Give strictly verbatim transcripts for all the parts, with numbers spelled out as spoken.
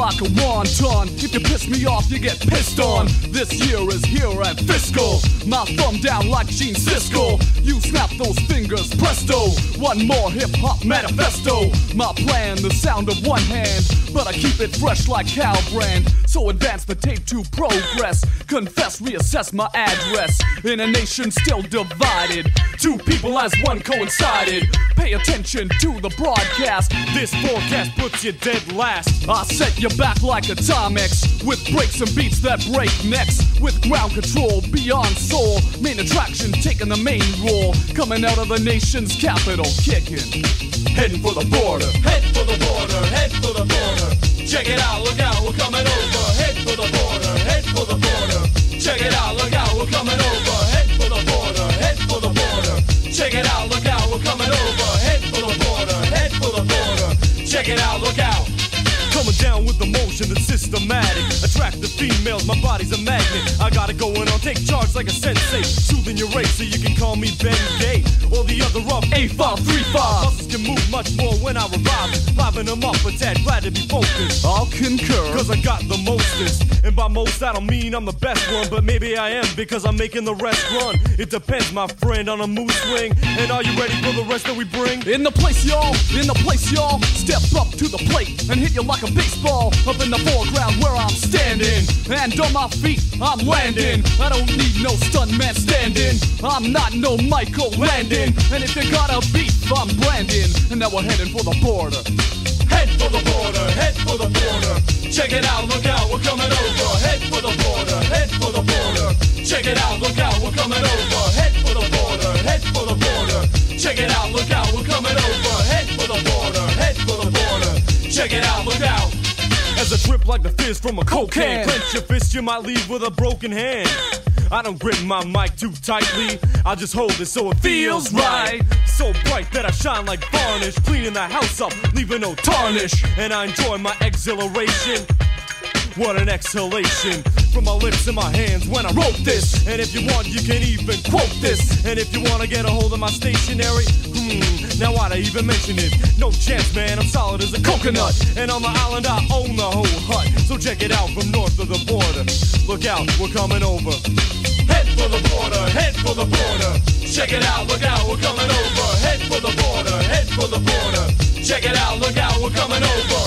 like a wonton. If you piss me off, you get pissed on. This year is here at Fiscal. My thumb down like Gene Siskel. You snap those fingers, presto. One more hip-hop manifesto. My plan, the sound of one hand, but I keep it fresh like cow brand. So advance the tape to progress. Confess, reassess my address. In a nation still divided, two people as one coincided. Pay attention to the broadcast. This forecast puts you dead last. I set you back like a Timex, with breaks and beats that break necks. With ground control beyond soul. Main attraction taking the main role. Coming out of the nation's capital, kicking. Heading for the border. Head for the border, head for the border. Check it out, look out, we're coming over. Head for the border, head for the border. Check it out, look out, we're coming over. Head for the border, head for the border. Check it out, look out, we're coming over. Head for the border, head for the border. Check it out, look out. Coming down with the motion that's systematic. Attract the females, my body's a magnet. I got it going on, take charge like a sensei. Soothing your race so you can call me Ben Gay. Or the other up, eight five three five. Muscles can move much more when I revive. Liven them up a tad, glad to be focused. I'll concur, cause I got the mostest. And by most I don't mean I'm the best one, but maybe I am because I'm making the rest run. It depends, my friend, on a mood swing. And are you ready for the rest that we bring? In the place, y'all, in the place, y'all. Step up to the plate and hit you like a baseball. Up in the foreground where I'm standing, and on my feet I'm landing. I don't need no stuntman standing. I'm not no Michael Landon. And if you got a beef, I'm Brandon. And now we're heading for the border. Head for the border, head for the border. Check it out, look out, we're coming over. Head for the border, head for the border. Check it out, look out, we're coming over. Head for the border, head for the border. Check it out, look out, we're coming over. Head for the border, head for the border. Check it out, look out. As a drip like the fizz from a coke can. Cocaine. Clench your fist, you might leave with a broken hand. I don't grip my mic too tightly. I just hold it so it feels right. So bright that I shine like varnish. Cleaning the house up, leaving no tarnish. And I enjoy my exhilaration. What an exhalation from my lips and my hands when I wrote this. And if you want, you can even quote this. And if you want to get a hold of my stationery, hmm, now why'd I even mention it? No chance, man, I'm solid as a coconut. And on the island, I own the whole hut. So check it out from north of the border. Look out, we're coming over. Head for the border, head for the border. Check it out, look out, we're coming over. Head for the border, head for the border. Check it out, look out, we're coming over.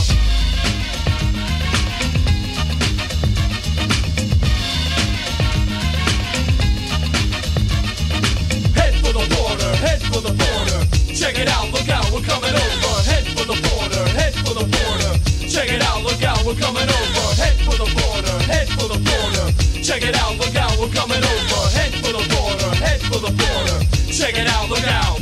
Head for the border, head for the border. Check it out, look out, we're coming over. Head for the border, head for the border. Check it out, look out, we're coming over. Head for the border, head for the border. Check it out, look out, we're coming over. Head for the border, head for the border. Check it out, look out.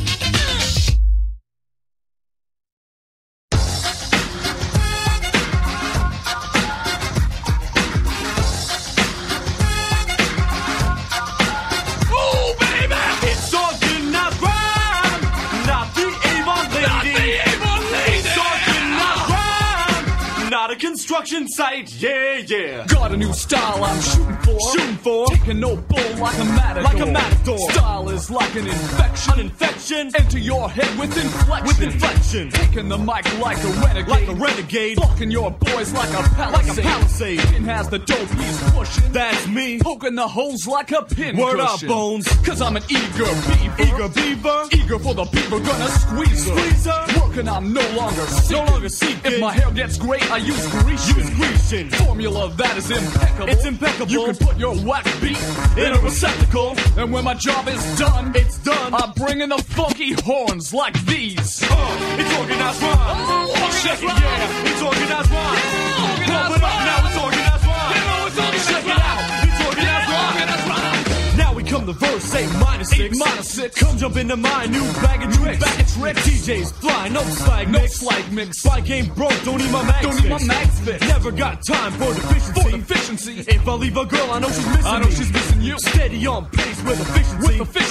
Oh, baby! It's organized crime, not the Avon lady. Not the Avon lady. It's organized crime, not a construction site. Yeah, yeah. Got a new style I'm shooting for. Shooting for. Taking no bull like a matador. Like a matador. Style is like an infection. An infection. Enter your head with inflection. With inflection. Taking the mic like a renegade. Like a renegade. Blocking your boys like a palisade. Like a palisade. Pin has the dope he's pushing. That's me. Poking the holes like a pin Word up, cushion. Bones. Cause I'm an eager beaver. Eager beaver. Eager for the beaver, gonna squeeze her. Squeeze her. Working, I'm no longer seeking. No longer seeking. If my hair gets gray, I use Grecian. Use Grecian. Formula that is impeccable. It's impeccable. You can put your whack beat In a receptacle. and when my job is done, It's done. I bring in the funky horns like these. Uh, it's organized rhyme. Oh, Check it, organized yeah. It's organized rhyme. Yeah, organized Pump it up rhyme. now. It's organized rhyme. You know it's organized Check it rhyme. out. It's organized Yeah, rhyme. organized rhyme. Now we come to verse eight minus six. Eight minus six. Come jump into my new bag of tricks. Bag of tricks. T J's fly, no slag No mix. slag mix. Spy game broke, don't need my mags Don't need my fixed. mags fixed. Never got time for deficiency. For deficiency. If I leave a girl, I know she's missing I know me. she's missing you. Steady on pace with efficiency. With efficiency.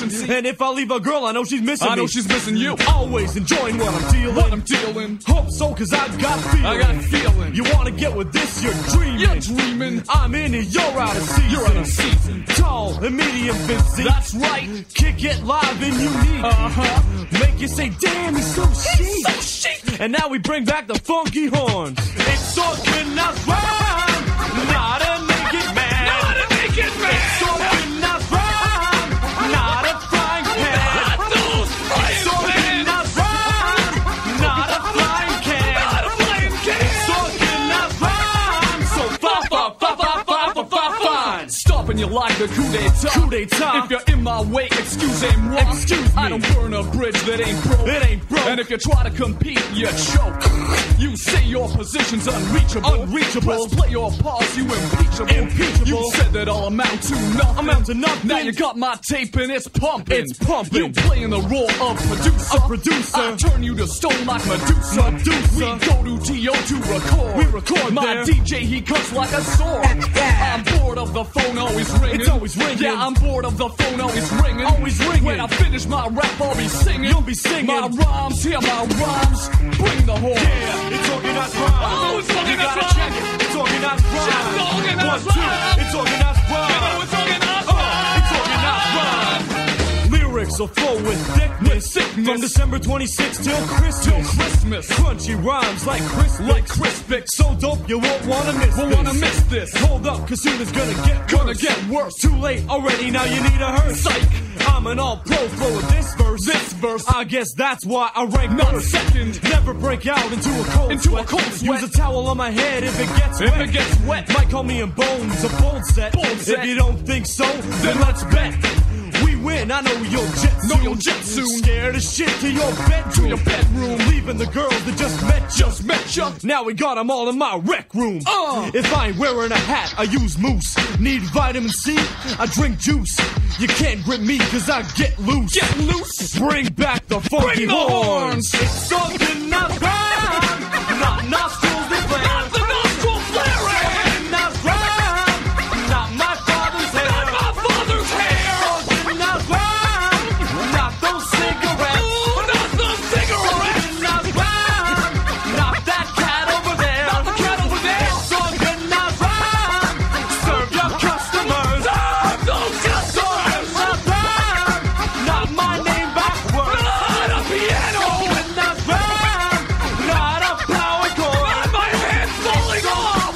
decency. And if I leave a girl, I know she's missing I know me. she's missing you. Always enjoying what I'm dealing. What I'm dealing. Hope so, cause I got feeling. I got feeling. You wanna get with this, you're dreaming. You're dreaming. I'm in it, you're out of season. You're out of season. Tall and medium physique. That's right. Kick it live and unique. Uh-huh. Make you say, damn, he's so chic. He's so chic. And now we bring back the funky horns. It's organized rhyme, not a naked man. Not a naked man. It's organized rhyme, not a frying pan. Not those frying It's organized rhyme, not a flying can. Not a flying can. It's organized rhyme, so fa fa fa fa fa fa fa fine. Stopping you like the coup d'etat. Coup d'etat. If you're in my way, excusez-moi. Excuse me. I don't burn a bridge that ain't broke. It ain't broke. And if you try to compete, you choke. You say your position's unreachable. Unreachable. Press play or pause, you impeachable. Impeachable. You said that I'll amount to nothing. Amount to nothing. Now you got my tape and it's pumping. It's pumping. You playing the role of producer. A producer. I turn you to stone like Medusa. Medusa. We go to T O to record. We record My there. D J, he cuts like a sword. I'm bored of the phone always ringing. It's always ringing. Yeah, I'm bored of the phone always ringing. Always ringing. When I finish my rap, I'll be singing. You'll be singing. My rhymes, hear my rhymes. Bring the horn. Yeah, it's organized rhyme. Oh, it's organized You gotta rhyme. check it. It's organized rhyme. Just organized One, two. rhyme. It's organized rhyme. You know it's organized Oh, rhyme. it's organized rhyme. Lyrics will flow with thickness. With thickness. From December twenty-sixth till Christmas. Till Christmas. Crunchy rhymes like Crispix. Like Crispix. So dope you won't wanna miss Won't this. wanna miss this. Hold up, cause soon it's gonna get Gonna worse. get worse. Too late already, now you need a hearse. Psych. I'm an all-pro flow with this verse. This verse. I guess that's why I rank Not first. second. Never break out into a cold Into sweat. a cold sweat. Use a towel on my head if it gets If wet. it gets wet. Might call me in bones, a bold set. Bold set. If you don't think so, then let's bet. We win, I know you'll jet Know soon. you'll jet soon. Scared as shit to your bedroom. To your bedroom. Leaving the girls that just met you. Just met ya. Now we got them all in my rec room. Uh. If I ain't wearing a hat, I use mousse. Need vitamin C, I drink juice. You can't grip me cause I get loose. Get loose. Bring back the funky Bring the horns. horns. It's organized rhyme, not nostrils that flare. Not the nostril flaring. Organized rhyme, not my father's hair. Not my father's hair. Organized rhyme, not those cigarettes. Ooh, not the cigarettes. Organized rhyme, not that cat over there. Not the cat over there. It's organized rhyme, serve your customers. Serve those customers. Organized rhyme, not my name backwards. Not a piano. Organized rhyme, not a power chord. Not my head falling off.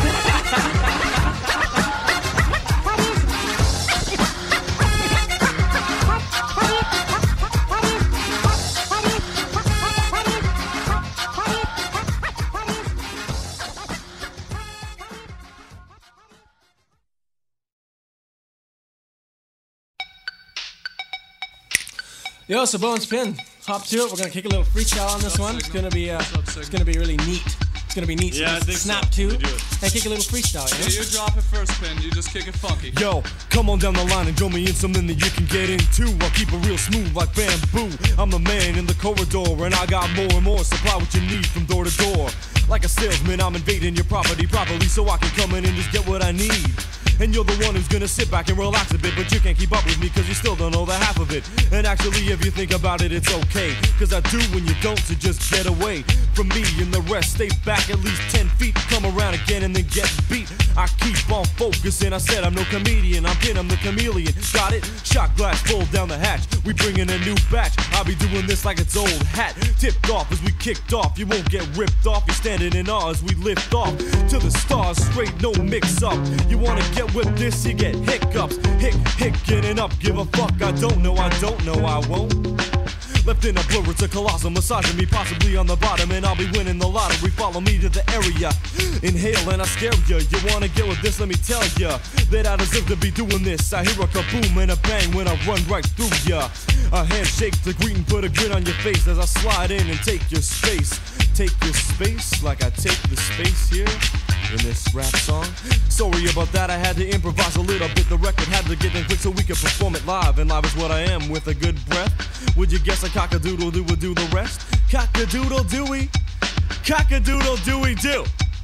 Yo, so Bones Pin, hop to it. We're gonna kick a little freestyle on this one. It's gonna be uh, it's gonna be really neat. It's gonna be neat. So Yeah, I just think so. snap to We do it. and kick a little freestyle. Yeah, Yeah? you drop it first, Pin. You just kick it funky. Yo, come on down the line and join me in something that you can get into. I'll keep it real smooth like bamboo. I'm the man in the corridor, and I got more and more. Supply what you need from door to door. Like a salesman, I'm invading your property properly so I can come in and just get what I need. And you're the one who's gonna sit back and relax a bit, but you can't keep up with me cause you still don't know the half of it. And actually, if you think about it, it's okay, cause I do when you don't, so just get away from me and the rest. Stay back at least ten feet, come around again and then get beat. I keep on focusing, I said I'm no comedian, I'm Pin, I'm the chameleon. Got it? Shot glass full down the hatch, we bring in a new batch. I'll be doing this like it's old hat. Tipped off as we kicked off, you won't get ripped off. You're standing in awe as we lift off to the stars, straight, no mix up. You wanna get with this, you get hiccups. Hick, hick, getting up, give a fuck. I don't know, I don't know, I won't. Left in a blur, it's a colossal massaging me, possibly on the bottom, and I'll be winning the lottery. Follow me to the area, inhale and I scare ya. You wanna get with this? Let me tell ya that I deserve to be doing this. I hear a kaboom and a bang when I run right through ya. A handshake to greet and put a grin on your face as I slide in and take your space. Take your space like I take the space here in this rap song. Sorry about that, I had to improvise a little bit. The record had to get in quick so we could perform it live, and live is what I am with a good breath. Would you guess a cock-a-doodle do would do the rest? Cock-a-doodle dooey, cock-a-doodle dooey do.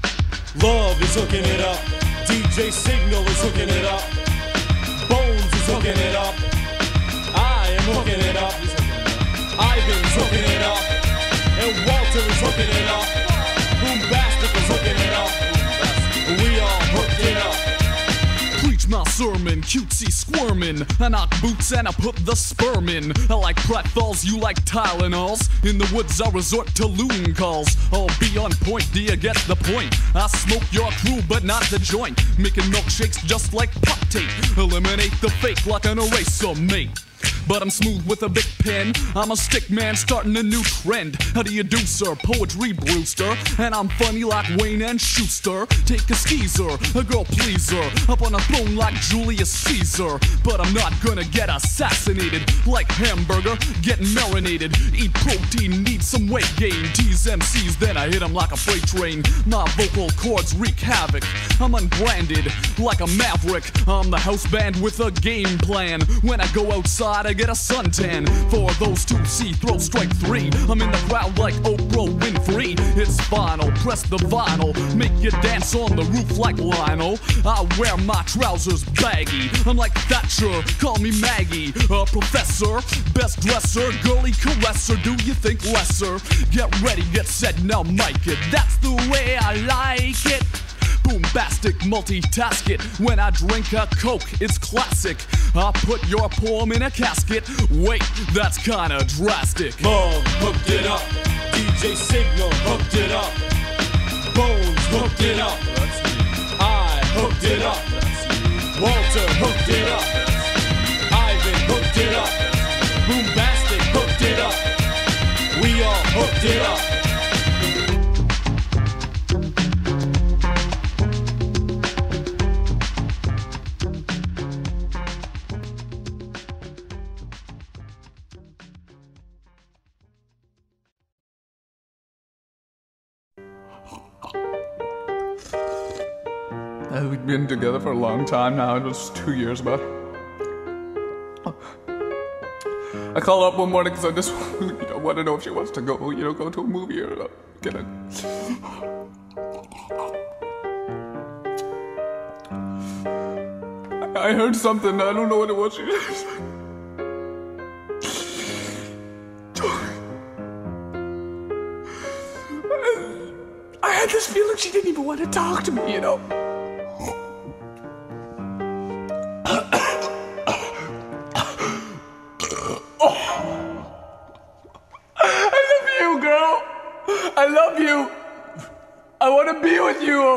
Love is hooking it up, D J Signal is hooking it up, Bones is hooking it up, I squirmin', cutesy squirmin'. I knock boots and I put the sperm in. I like prathalls, you like Tylenols. In the woods I resort to loon calls. I'll be on point, do you get the point? I smoke your crew but not the joint. Making milkshakes just like pop tape. Eliminate the fake like an eraser mate. But I'm smooth with a big pen. I'm a stick man starting a new trend. How do you do, sir? Poetry Brewster. And I'm funny like Wayne and Schuster. Take a skeezer, a girl pleaser. Up on a throne like Julius Caesar. But I'm not gonna get assassinated like hamburger getting marinated. Eat protein, need some weight gain. Tease M Cs, then I hit them like a freight train. My vocal cords wreak havoc. I'm unbranded like a maverick. I'm the house band with a game plan. When I go outside I get a suntan. For those two see, throw strike three. I'm in the crowd like Oprah Winfrey. It's final, press the vinyl. Make you dance on the roof like Lionel. I wear my trousers baggy. I'm like Thatcher, call me Maggie. A professor, best dresser, girly caresser. Do you think lesser? Get ready, get set, now mic it. That's the way I like it. Boombastic, multitask it. When I drink a Coke, it's classic. I put your poem in a casket. Wait, that's kinda drastic. Mug hooked it up. D J Signal hooked it up. Bones hooked it up. I hooked it up. Walter hooked it up. Ivan hooked it up. Boombastic hooked it up. We all hooked it up. Uh, we've been together for a long time now. It was two years, but I called up one morning because I just you know, want to know if she wants to go, you know, go to a movie or uh, get it. I, I heard something. I don't know what it was. She I had this feeling she didn't even want to talk to me, you know. I love you. I want to be with you.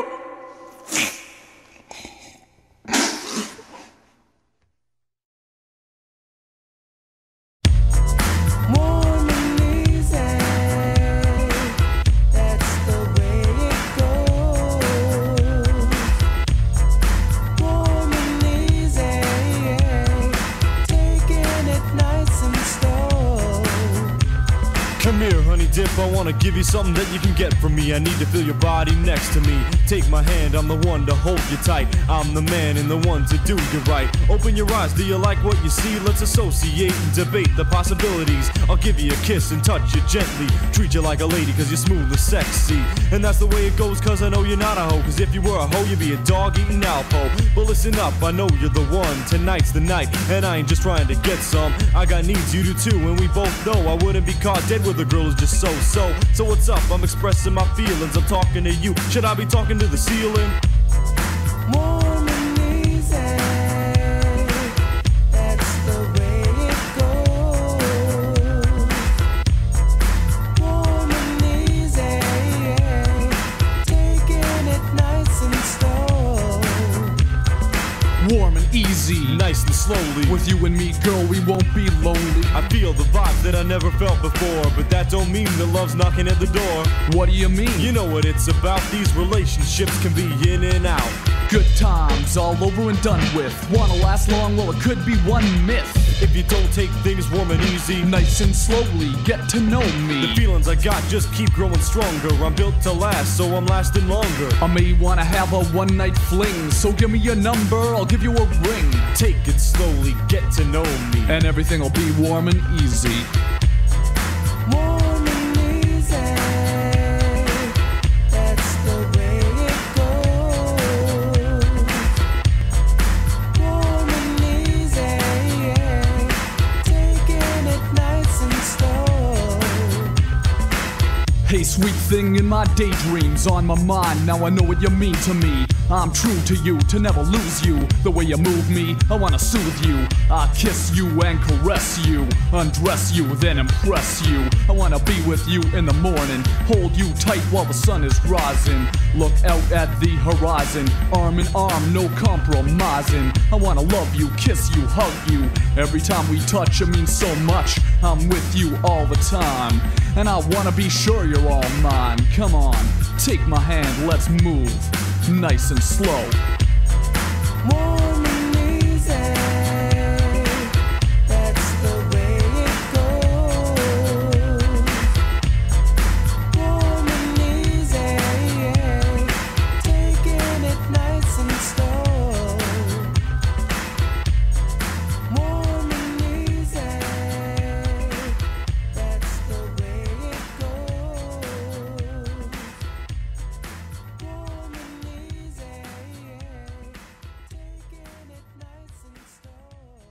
Come here, honey dip, I wanna give you something that you can get from me. I need to feel your body next to me. Take my hand, I'm the one to hold you tight. I'm the man and the one to do you right. Open your eyes, do you like what you see? Let's associate and debate the possibilities. I'll give you a kiss and touch you gently. Treat you like a lady cause you're smooth and sexy. And that's the way it goes cause I know you're not a hoe. Cause if you were a hoe, you'd be a dog eating Alpo. But listen up, I know you're the one. Tonight's the night, and I ain't just trying to get some. I got needs, you do too, and we both know I wouldn't be caught dead with a girl who's just so-so. So what's up? I'm expressing my feelings, I'm talking to you. Should I be talking to the ceiling? Warm and easy, that's the way it goes. Warm and easy, taking it nice and slow. Warm and easy, Nice and slowly. with you and me, girl, we won't be lonely. I feel the vibes that I never felt before, but that don't mean that love's knocking at the door. What do you mean? You know what it's about, these relationships can be in and out. Good times, all over and done with. Wanna last long? Well, it could be one myth. If you don't take things warm and easy, Nice and slowly, get to know the me. feelings I got just keep growing stronger. I'm built to last, so I'm lasting longer. I may wanna have a one-night fling, so give me your number, I'll give you a ring. Take it slowly, get to know me. And everything will be warm and easy. Warm and easy, that's the way it goes. Warm and easy, taking it nice and slow. Hey, sweet thing in my daydreams, on my mind, now I know what you mean to me. I'm true to you, to never lose you. The way you move me, I wanna soothe you. I kiss you and caress you, undress you, then impress you. I wanna be with you in the morning, hold you tight while the sun is rising. Look out at the horizon, arm in arm, no compromising. I wanna love you, kiss you, hug you. Every time we touch, it means so much. I'm with you all the time, and I wanna be sure you're all mine. Come on, take my hand, let's move, nice and slow. Warm and easy, that's the way it goes. Warm and easy, taking it nice and slow. Warm and easy, that's the way it goes. Warm and easy, taking it nice and slow.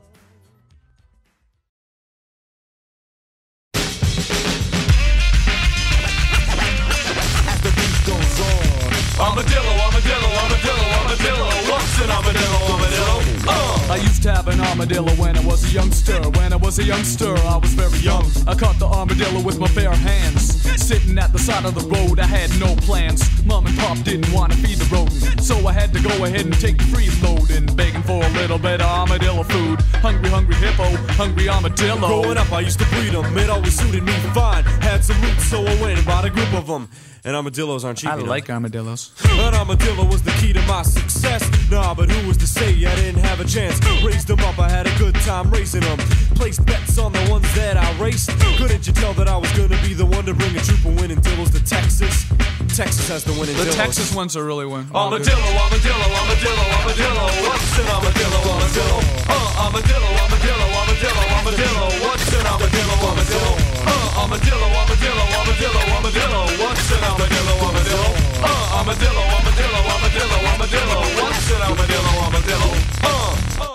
As the beat goes on. Armadillo, armadillo, armadillo, armadillo. What's an armadillo, armadillo? Uh. I used to have an armadillo when I was a youngster. When I was a youngster, I was very young. I caught the armadillo with my bare hands. Sitting at the side of the road, I had no plans. Mom and Pop didn't want to feed the rodent, so I had to go ahead and take the freeloading, begging for a little bit of armadillo food. Hungry, hungry hippo, hungry armadillo. Growing up, I used to breed them. It always suited me fine. Had some roots, so I went and bought a group of them. And armadillos aren't cheap, I you know. like armadillos. An armadillo was the key to my success. Nah, but who was to say I didn't have a chance? Raised them up, I had a good time racing them. Placed bets on the ones that I raced. Couldn't you tell that I was gonna be the one to bring a troop of winning dillos to Texas? Texas has the winning The dillos. Texas ones are really win. Armadillo, armadillo, armadillo, armadillo. What's an armadillo, armadillo? Uh, armadillo, armadillo, armadillo, armadillo. What's an armadillo, armadillo? Uh, armadillo, armadillo, armadillo, armadillo. What's an armadillo, armadillo? Uh, armadillo, armadillo, armadillo, armadillo. What's an armadillo, armadillo? Uh, uh.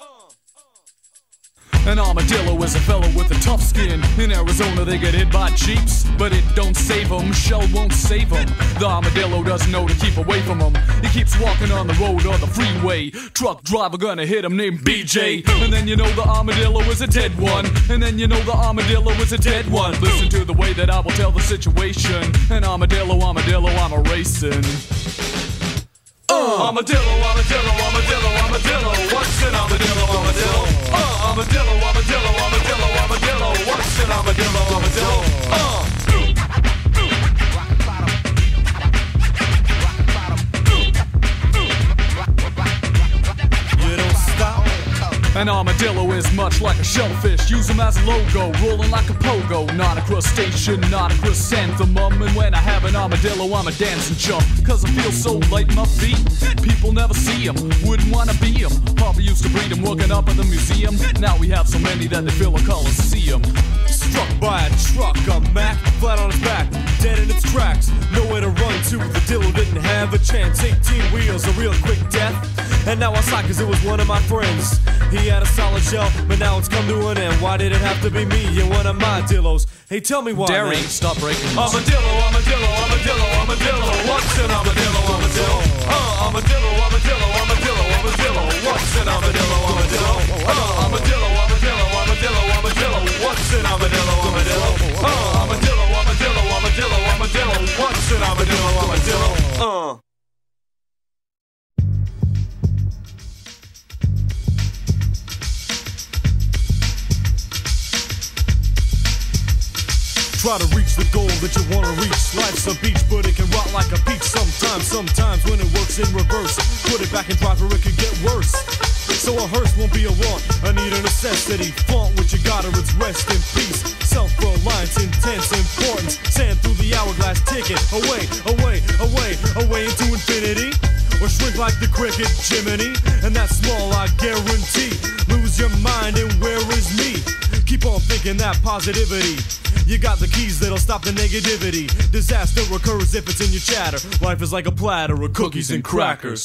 An armadillo is a fella with a tough skin. In Arizona they get hit by jeeps, but it don't save them, shell won't save them. The armadillo doesn't know to keep away from him. He keeps walking on the road or the freeway. Truck driver gonna hit him named B J. And then you know the armadillo is a dead one. And then you know the armadillo is a dead one. Listen to the way that I will tell the situation. An armadillo, armadillo, I'm a racing. Uh, armadillo, armadillo, armadillo, armadillo. What's an armadillo, armadillo? Uh, armadillo, armadillo, armadillo, armadillo. What's an armadillo, armadillo? Uh. You don't stop. An armadillo is much like a shellfish. Use them as a logo, rolling like a pogo. Not a crustacean, not a chrysanthemum. And when I have an armadillo, I'm a dancing chump. Cause I feel so light in my feet. People never see them, wouldn't wanna be them. Papa used to breed them, working up at the museum. Now we have so many that they fill a coliseum. Struck by a truck, a Mac, flat on its back, dead in its tracks, nowhere to run to. The dillo didn't have a chance. Eighteen wheels, a real quick death. And now I saw cause it was one of my friends. He had a solid shell, but now it's come to an end. Why did it have to be me and one of my dillos? Hey, tell me why, Derry, man. stop breaking this. Armadillo, armadillo, armadillo, armadillo. What's an armadillo, armadillo? Uh, armadillo, armadillo, armadillo, armadillo. What's an armadillo, armadillo? Uh, armadillo, armadillo, armadillo, armadillo. What's an armadillo, armadillo? Uh, armadillo, armadillo, armadillo, armadillo. What's an armadillo, armadillo? Uh. Try to reach the goal that you wanna reach. Life's a beach, but it can rot like a peach sometimes. Sometimes when it works in reverse, put it back in drive or it could get worse. So a hearse won't be a want, I need a necessity. Flaunt what you got or it's rest in peace. Self-reliance, intense importance. Sand through the hourglass, ticket away, away, away, away into infinity. Or shrink like the cricket Jiminy. And that's small, I guarantee. Lose your mind and where is me? Keep on thinking that positivity. You got the keys that'll stop the negativity. Disaster occurs if it's in your chatter. Life is like a platter of cookies and crackers.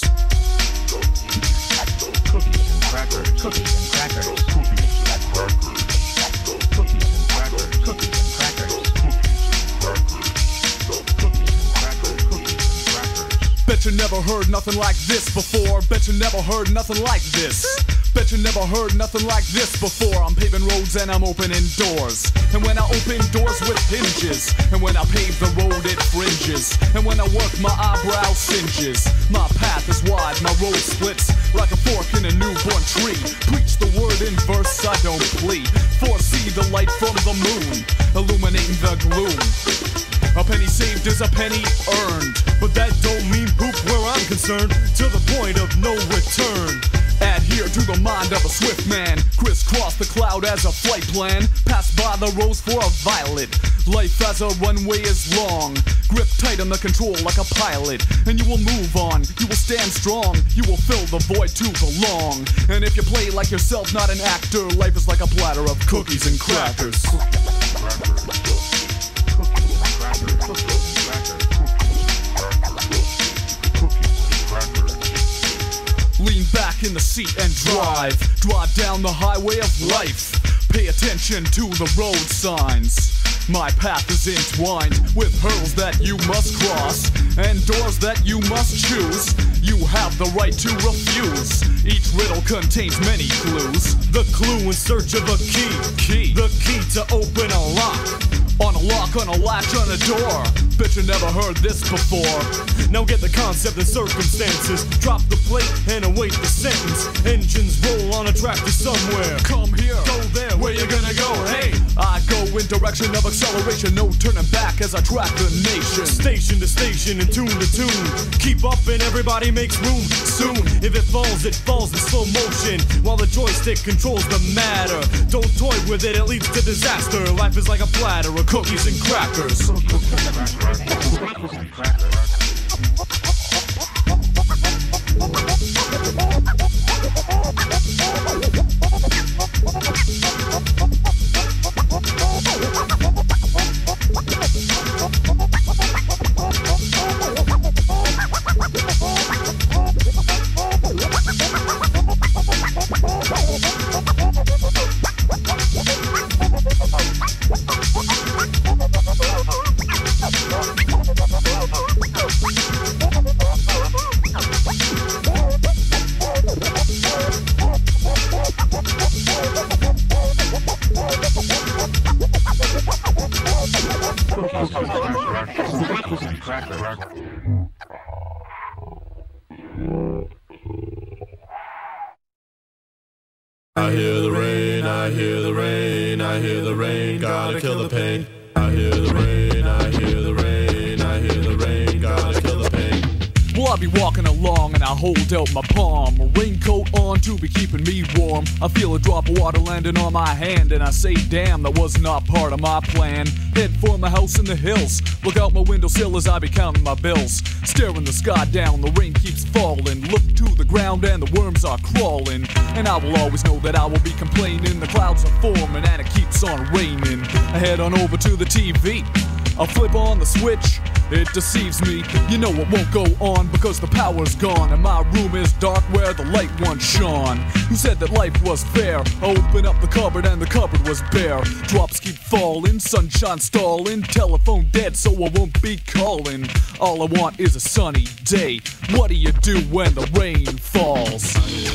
Cookies and crackers, cookies and crackers, cookies and crackers, cookies and crackers, cookies and crackers, cookies and crackers, cookies and crackers, cookies and crackers. Bet Bet you never heard nothing like this before. Bet you never heard nothing like this. Bet you never heard nothing like this before. I'm paving roads and I'm opening doors. And when I open doors with hinges, and when I pave the road it fringes, and when I work my eyebrow singes. My path is wide, my road splits like a fork in a newborn tree. Preach the word in verse, I don't plea. Foresee the light from the moon, illuminating the gloom. A penny saved is a penny earned, but that don't mean poop where I'm concerned. To the point of no return. Adhere to the mind of a swift man. Crisscross the cloud as a flight plan. Pass by the rose for a violet. Life as a runway is long. Grip tight on the control like a pilot, and you will move on. You will stand strong. You will fill the void to belong. And if you play like yourself, not an actor, life is like a platter of cookies and crackers. Lean back in the seat and drive. Drive down the highway of life. Pay attention to the road signs. My path is entwined with hurdles that you must cross and doors that you must choose. You have the right to refuse. Each riddle contains many clues. The clue in search of a key. Key. The key to open a lock. On a lock, on a latch, on a door. Bet you never heard this before. Now get the concept and circumstances. Drop the plate and await the sentence. Engines roll on a track to somewhere. Come here, go there, where you gonna go? Hey, I go in direction of acceleration. No turning back as I track the nation. Station to station and tune to tune. Keep up and everybody makes room. Soon, if it falls, it falls in slow motion, while the joystick controls the matter. Don't toy with it, it leads to disaster. Life is like a platter of cookies and crackers. I hear the rain, I hear the rain, I hear the rain, gotta kill the pain. I hear the rain, I hear the rain, I hear the rain, gotta kill the pain. Well, I be walking along and I hold out my palm, a raincoat on to be keeping me warm. I feel a drop of water landing on my hand and I say, damn, that was not part of my plan. Head for my house in the hills, look out my windowsill as I be counting my bills. Staring the sky down, the rain keeps falling. Look to the ground and the worms are crawling. And I will always know that I will be complaining. The clouds are forming and it keeps on raining. I head on over to the T V, I'll flip on the switch, it deceives me. You know it won't go on because the power's gone and my room is dark where the light once shone. Who said that life was fair? I open up the cupboard and the cupboard was bare. Drops keep falling, sunshine stalling, telephone dead so I won't be calling. All I want is a sunny day. What do you do when the rain falls?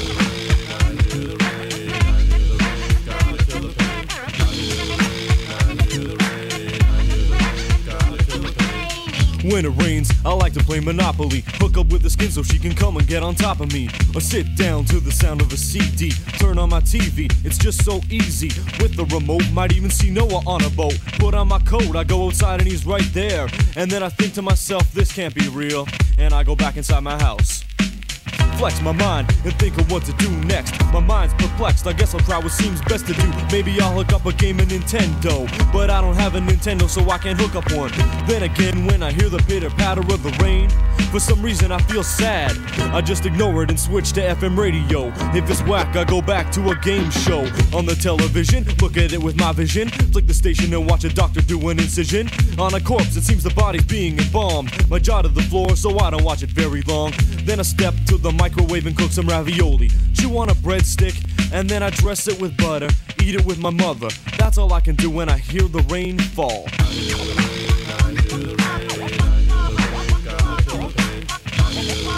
When it rains, I like to play Monopoly. Hook up with the skin so she can come and get on top of me. Or sit down to the sound of a C D. Turn on my T V, it's just so easy. With the remote, might even see Noah on a boat. Put on my coat, I go outside and he's right there. And then I think to myself, this can't be real. And I go back inside my house. Flex my mind and think of what to do next. My mind's perplexed, I guess I'll try what seems best to do. Maybe I'll hook up a game of Nintendo, but I don't have a Nintendo so I can't hook up one. Then again, when I hear the pitter patter of the rain, for some reason I feel sad. I just ignore it and switch to F M radio. If it's whack, I go back to a game show. On the television, look at it with my vision. Flick the station and watch a doctor do an incision on a corpse, it seems the body's being embalmed. My jaw to the floor so I don't watch it very long. Then I step to the microwave and cook some ravioli. Chew on a breadstick and then I dress it with butter. Eat it with my mother. That's all I can do when I hear the rain fall. I hear the rain, I hear the rain, I hear the rain, gotta kill the pain.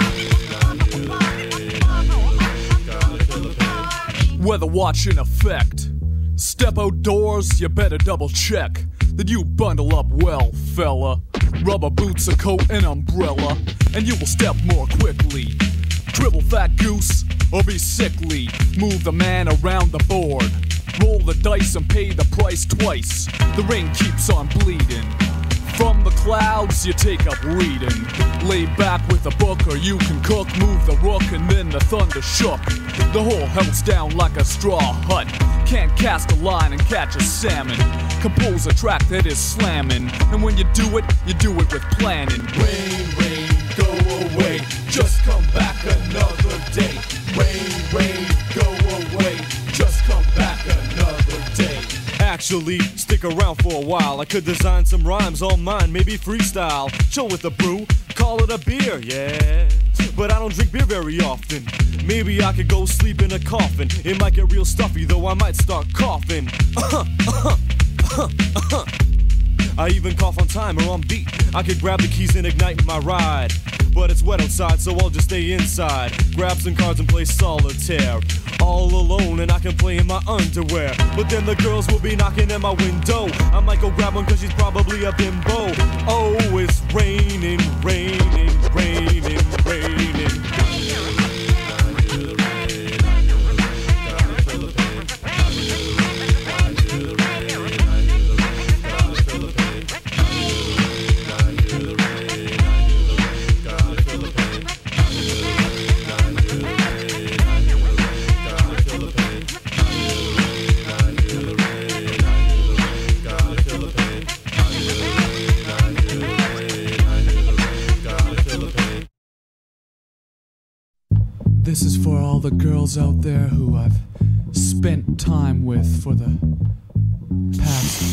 Weather watch in effect. Step outdoors, you better double check that you bundle up well, fella. Rubber boots, a coat, and umbrella, and you will step more quickly. Dribble fat goose, or be sickly. Move the man around the board. Roll the dice and pay the price twice. The rain keeps on bleeding. From the clouds, you take up reading. Lay back with a book, or you can cook. Move the rook, and then the thunder shook. The whole house down like a straw hut. Can't cast a line and catch a salmon. Compose a track that is slamming. And when you do it, you do it with planning. Rain, rain, go away. Just come back another day. Rain, rain, go away. Just come back another day. Actually, stick around for a while. I could design some rhymes, all mine, maybe freestyle. Chill with the brew, call it a beer, yeah. But I don't drink beer very often. Maybe I could go sleep in a coffin. It might get real stuffy, though I might start coughing. I even cough on time or on beat. I could grab the keys and ignite my ride. But it's wet outside, so I'll just stay inside. Grab some cards and play solitaire. All alone and I can play in my underwear. But then the girls will be knocking at my window. I might go grab one cause she's probably a bimbo. Oh, it's raining, raining, raining, raining. This is for all the girls out there who I've spent time with for the past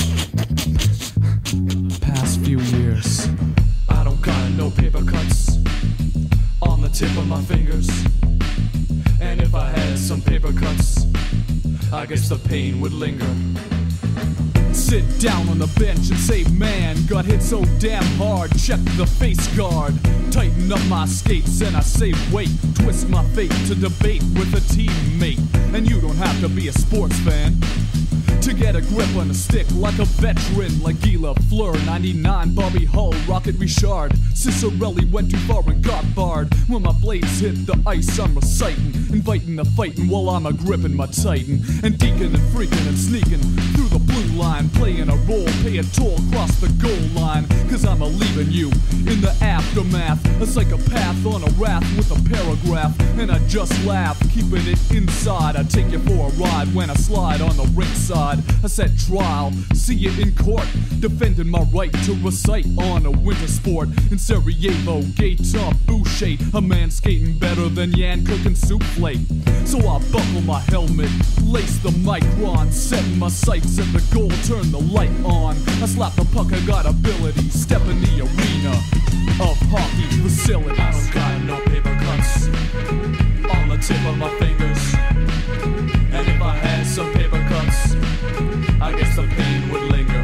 past few years. I don't got no paper cuts on the tip of my fingers. And if I had some paper cuts, I guess the pain would linger. Sit down on the bench and say, man, got hit so damn hard. Check the face guard. Tighten up my skates and I say, wait. Twist my fate to debate with a teammate. And you don't have to be a sports fan to get a grip on a stick like a veteran, like Guy Lafleur, ninety-nine, Bobby Hull, Rocket Richard. Cicerelli went too far and got barred. When my blades hit the ice, I'm reciting, inviting the fighting while I'm a gripping my Titan. And deacon and freaking and sneaking through the blue line, playing a role, pay a toll across the goal line. Cause I'm a leaving you in the aftermath, a psychopath on a raft with a paragraph. And I just laugh, keeping it inside. I take you for a ride when I slide on the ringside. I set trial, see you in court, defending my right to recite on a winter sport. In Sarajevo, Gator, Boucher, a man skating better than Yan cooking souffle. So I buckle my helmet, lace the micron, set my sights at the goal, turn the light on. I slap the puck, I got ability, step in the arena of hockey facilities. I don't got no paper cuts on the tip of my fingers. And if I had some paper cuts, I guess the pain would linger.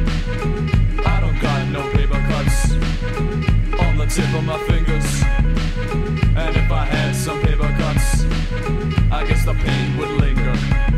I don't got no paper cuts on the tip of my fingers. And if I had some paper cuts, I guess the pain would linger.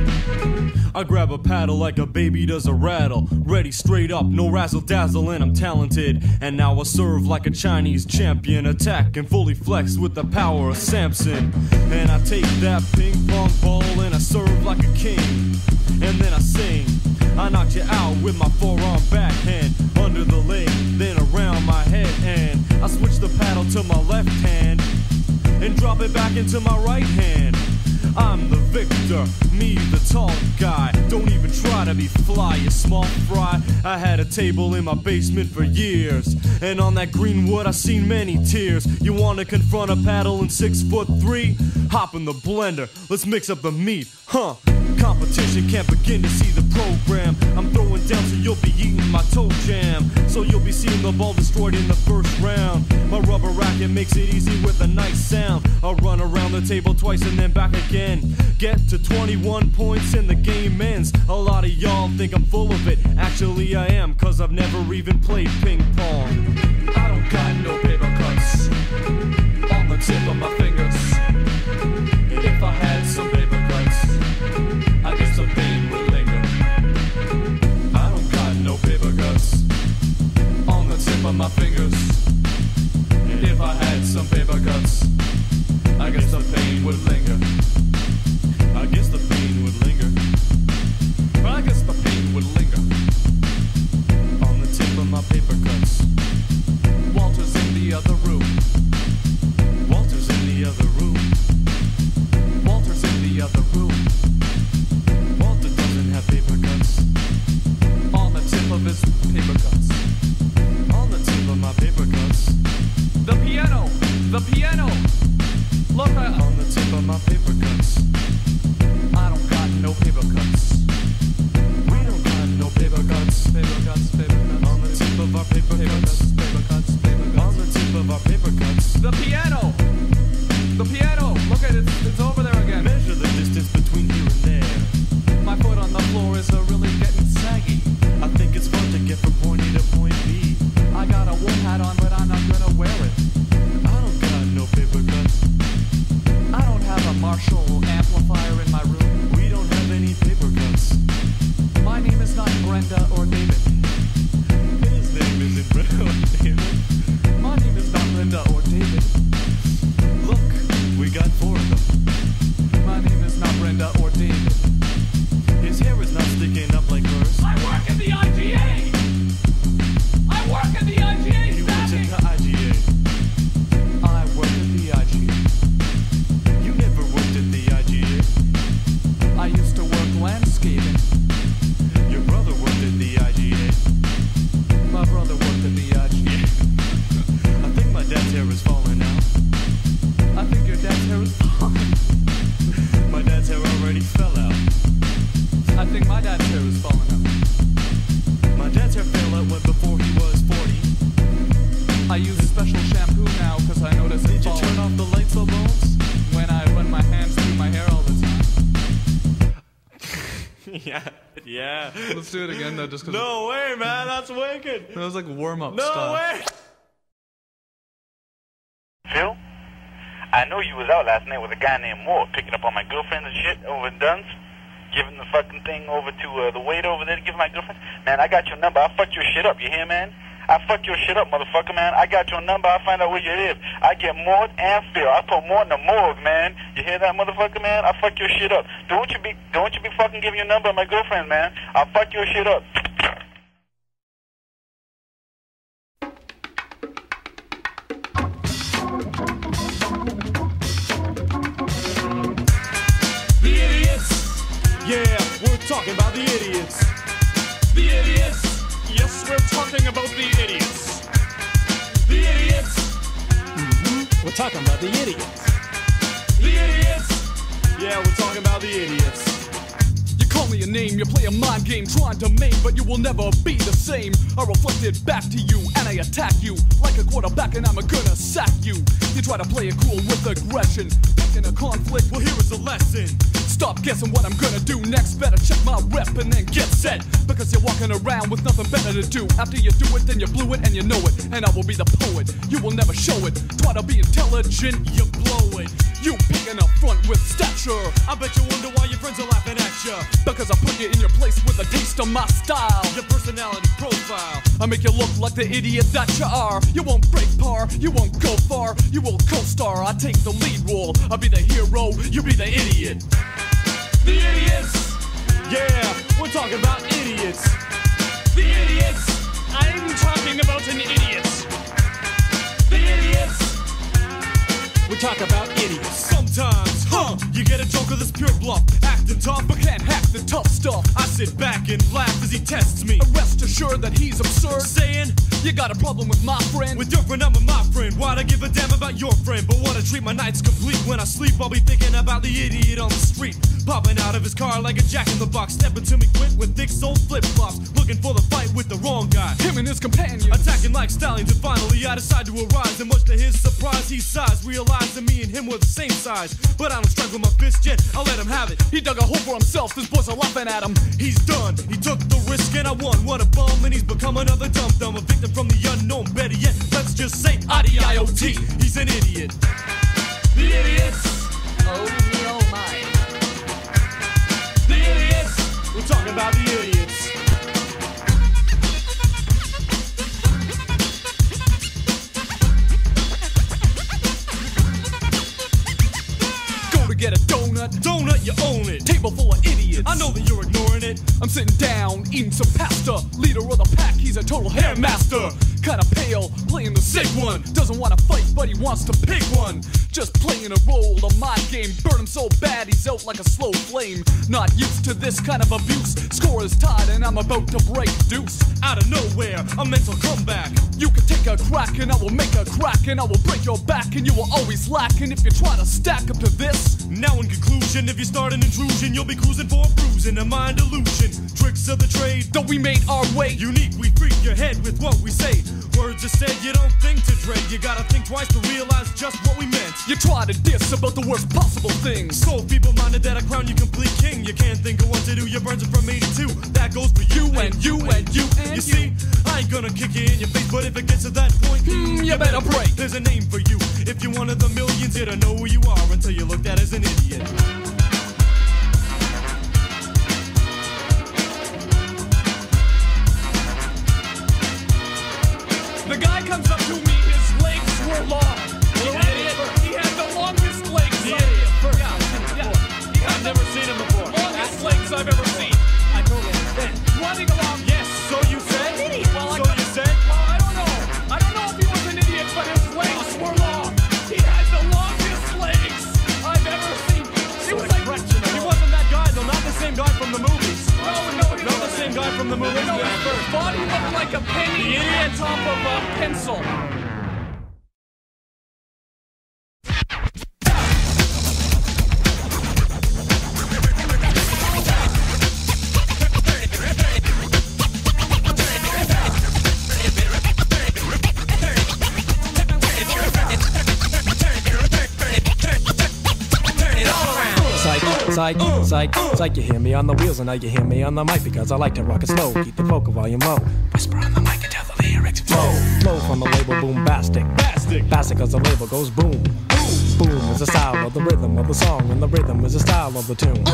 I grab a paddle like a baby does a rattle. Ready straight up, no razzle dazzle, and I'm talented. And now I serve like a Chinese champion, attack and fully flex with the power of Samson. And I take that ping pong ball and I serve like a king. And then I sing, I knock you out with my forearm backhand, under the leg, then around my head. And I switch the paddle to my left hand and drop it back into my right hand. I'm the victor, me the tall guy. Don't even try to be fly, you small fry. I had a table in my basement for years, and on that green wood I seen many tears. You wanna confront a paddle in six foot three? Hop in the blender, let's mix up the meat, huh? Competition can't begin to see the program. I'm throwing down so you'll be eating my toe jam. So you'll be seeing the ball destroyed in the first round. My rubber racket makes it easy with a nice sound. I'll run around the table twice and then back again. Get to twenty-one points and the game ends. A lot of y'all think I'm full of it. Actually I am, cause I've never even played ping pong. I don't got no paper cuts on the tip of my fingers. And if I had some paper cuts, Brenda or David. His name isn't Brenda or David. My name is not Brenda or David. Look, we got four of them. My name is not Brenda or David. His hair is not sticking up like hers. I work at the I G A! I work at the I G A! He works at the I G A. I work at the I G A. You never worked at the I G A. I used to work landscaping. Your brother worked at the I G A. My brother worked at the I G A. I think my dad's hair is falling out. I think your dad's hair is falling. My dad's hair already fell out. I think my dad's hair is falling out. My dad's hair fell out when before he was forty. I use special shampoo now because I notice it Did you falls turn off the lights, though, Bones? when I run my hands through my hair all the time. Yeah, yeah. Let's do it again though, just because No way, man, that's wicked. that was like warm-up No stuff. way. Phil, I know you was out last night with a guy named Moore picking up on my girlfriend and shit over in Dunn's. Giving the fucking thing over to uh, the waiter over there to give my girlfriend. Man, I got your number. I'll fuck your shit up. You hear, man? I fuck your shit up, motherfucker, man. I got your number. I'll find out where you live. I get Mort and Phil. I put Mort in the morgue, man. You hear that, motherfucker, man? I fuck your shit up. Don't you be, don't you be fucking giving your number to my girlfriend, man. I'll fuck your shit up. The idiots. Yeah, we're talking about the idiots. The idiots! Yes, we're talking about the idiots. The idiots. We're talking about the idiots. The idiots. Yeah, we're talking about the idiots. You call me a name, you play a mind game trying to maim, but you will never be the same. I reflect it back to you, and I attack you like a quarterback, and I'm gonna sack you. You try to play it cool with aggression, back in a conflict. Well, here is a lesson. Stop guessing what I'm gonna do next. Better check my rep and then get set, because you're walking around with nothing better to do. After you do it, then you blew it and you know it, and I will be the poet. You will never show it. Try to be intelligent, You blow it. you picking up front with stature. I bet you wonder why your friends are laughing at you. Because I put you in your place with a taste of my style. Your personality profile. I make you look like the idiot that you are. You won't break par, you won't go far. You will co-star, I take the lead role. I'll be the hero, you be the idiot. The idiots. Yeah, we're talking about idiots. The idiots! I'm talking about an idiot. The idiots. We're talking about idiots. Sometimes, huh? You get a joker that's pure bluff, acting tough, But can't hack the tough stuff. I sit back and laugh as he tests me, Rest assured that he's absurd. saying, You got a problem with my friend. with your friend, I'm with my friend. Why'd I give a damn about your friend? But wanna treat my nights complete. When I sleep, I'll be thinking about the idiot on the street, popping out of his car like a jack in the box, stepping to me quick with thick soul flip flops, looking for the fight with the wrong guy, him and his companions. attacking like stallions, and finally I decide to arise. And much to his surprise, he sighs, realizing me and him were the same size. But I don't strike with my fist yet. I'll let him have it. He dug a hole for himself, his boys are laughing at him. He's done. He took the risk and I won. What a bum, and he's become another dum dum, a victim from the unknown. Better yet, let's just say I D I O T. He's an idiot. The idiots. Oh, me, oh, my. The idiots. We're talking about the idiots. Go to get a donut. Donut, you own it. Table full of idiots. I know that you're ignoring it. I'm sitting down, eating some pasta. Leader of the pack, he's a total hair master. Kinda pale, playing the sick one. Doesn't wanna fight, but he wants to pick one. Just playing a role, a mind game. Burn him so bad, he's out like a slow flame. Not used to this kind of abuse. Score is tied, and I'm about to break deuce. Out of nowhere, a mental comeback. You can take a crack, and I will make a crack, and I will break your back, and you will always lack. And if you try to stack up to this, Now in conclusion, if you start an intrusion, you'll be cruising for a bruising, a mind illusion. Tricks of the trade, though we made our way. unique, we freak your head with what we say. Words are said, you don't think to trade. You gotta think twice to realize just what we meant. You try to diss about the worst possible things. So feeble-minded that I crown you complete king. You can't think of what to do, you burns it from eighty-two. That goes for you, You and you and you and You you. see, I ain't gonna kick you in your face, but if it gets to that point, Hmm, you better pray. There's a name for you. If you're one of the millions, you don't know who you are until you're looked at as an idiot. comes up to me, his legs were long. The idiot. He had the longest legs. The I've- idiot. First. Yeah, yeah. He had I've the never seen him before. longest legs I've ever seen. I totally understand. Running along. Yes, so you said? Well, I so you said? Well, I don't know. I don't know if he was an idiot, but his legs were long. He had the longest legs I've ever seen. He was like, He wasn't that guy, though. Not the same guy from the movies. no, no, he Not the was. same guy from the movies. No, man. his body looked like a penny on top of a pencil. Psych, psych, psych, psych, you hear me on the wheels and now you hear me on the mic because I like to rock it slow, keep the vocal volume low. Whisper on the mic until the lyrics flow. Flow from the label Boombastic. Bastic. Bastic cause the label goes boom. Boom is the style of the rhythm of the song and the rhythm is the style of the tune.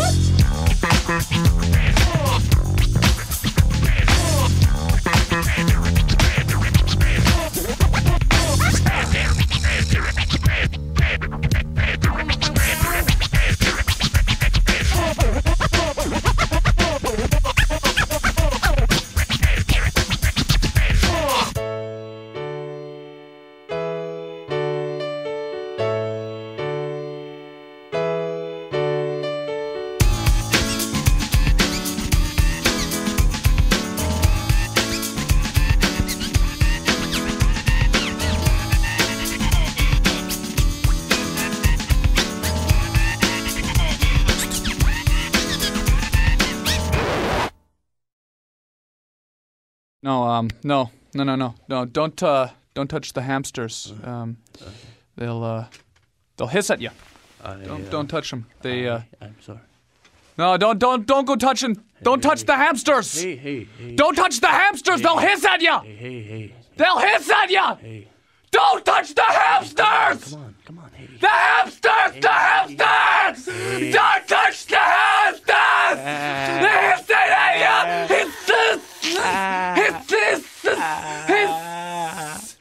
No, um, no, no, no, no, no. Don't, uh, don't touch the hamsters. Um, they'll, uh, they'll hiss at you. I, Don't, uh, don't touch them. They, uh, I'm sorry. no, don't, don't, don't go touching. Don't touch the hamsters. Hey, hey, hey. Don't touch the hamsters. They'll hiss at you. Hey, hey, hey. They'll hiss at you. Hey. Don't touch the hamsters. Come on, come on, hey. The hamsters. The hamsters. Don't touch the hamsters. They're hissing at you. Hiss this. Hiss this. Hiss.